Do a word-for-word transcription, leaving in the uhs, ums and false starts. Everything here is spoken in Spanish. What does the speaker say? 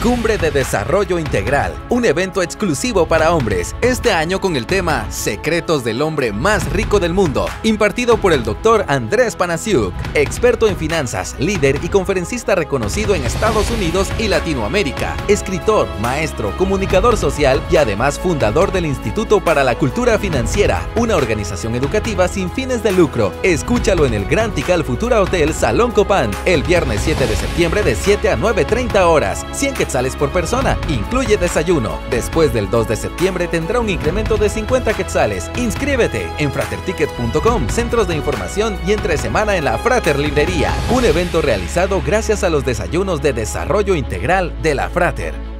Cumbre de Desarrollo Integral, un evento exclusivo para hombres, este año con el tema Secretos del hombre más rico del mundo, impartido por el doctor Andrés Panasiuk, experto en finanzas, líder y conferencista reconocido en Estados Unidos y Latinoamérica, escritor, maestro, comunicador social y además fundador del Instituto para la Cultura Financiera, una organización educativa sin fines de lucro. Escúchalo en el Grand Tikal Futura Hotel Salón Copán, el viernes siete de septiembre de siete a nueve treinta horas, cien quetzales por persona, incluye desayuno. Después del dos de septiembre tendrá un incremento de cincuenta quetzales. Inscríbete en fraterticket punto com, centros de información y entre semana en la Frater Librería, un evento realizado gracias a los desayunos de desarrollo integral de la Frater.